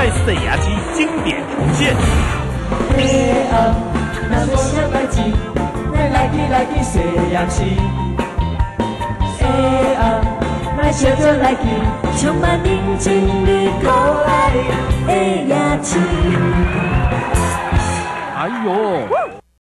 碎牙机经典重现。 那么小代志，咱来去细牙机。莫小做来去，充满宁静与可爱的牙齿。 哎呦！